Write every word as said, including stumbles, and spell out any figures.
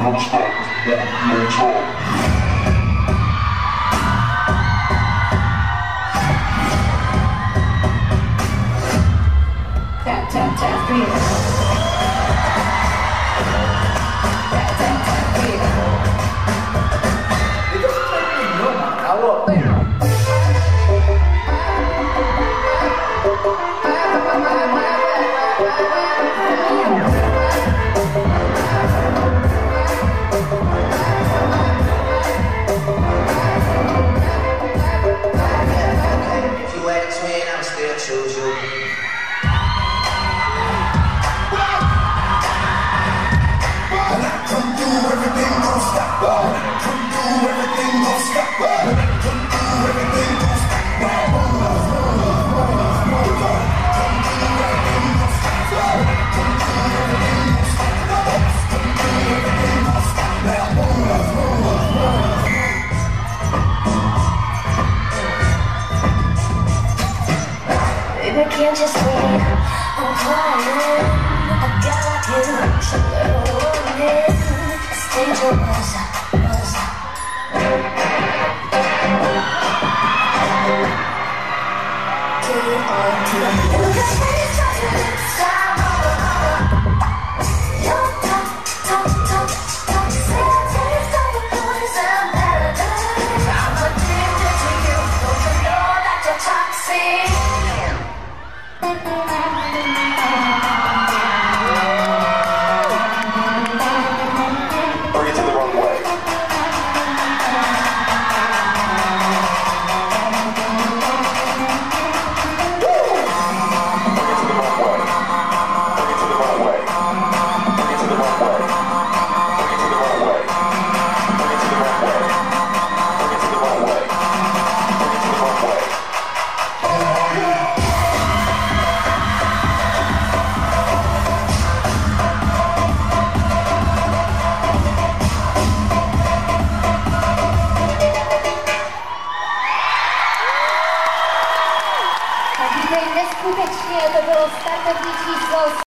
Can't just wait, I'm crying. I got you, so lonely. It's dangerous, was Get on to the look at me, touch your lips, don't talk, talk, talk, talk. Say I taste all the poison paradise. I'm addicted to you, don't you know that you're toxic? Neskutečně to bylo startovní číslo